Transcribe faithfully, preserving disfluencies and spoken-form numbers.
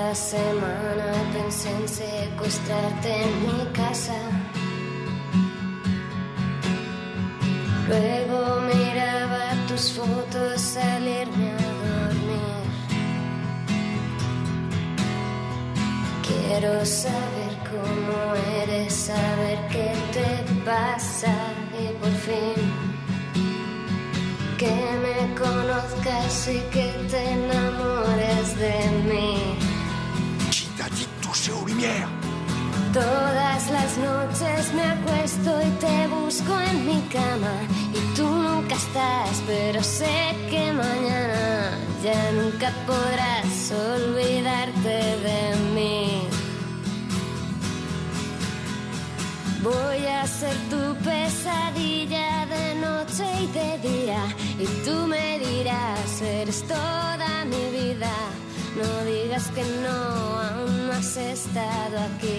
Cada semana pensé en secuestrarte en mi casa. Luego miraba tus fotos salirme a dormir. Quiero saber cómo eres, saber qué te pasa y por fin que me conozcas y que te enamores de mí. Qui t'a dit de toucher aux lumières? Todas las noches me acuesto y te busco en mi cama y tú nunca estás, pero sé que mañana ya nunca podrás olvidarte de mí. Voy a ser tu pesadilla de noche y de día y tú me dirás, eres toda mi vida. No digas que no, aún no has estado aquí.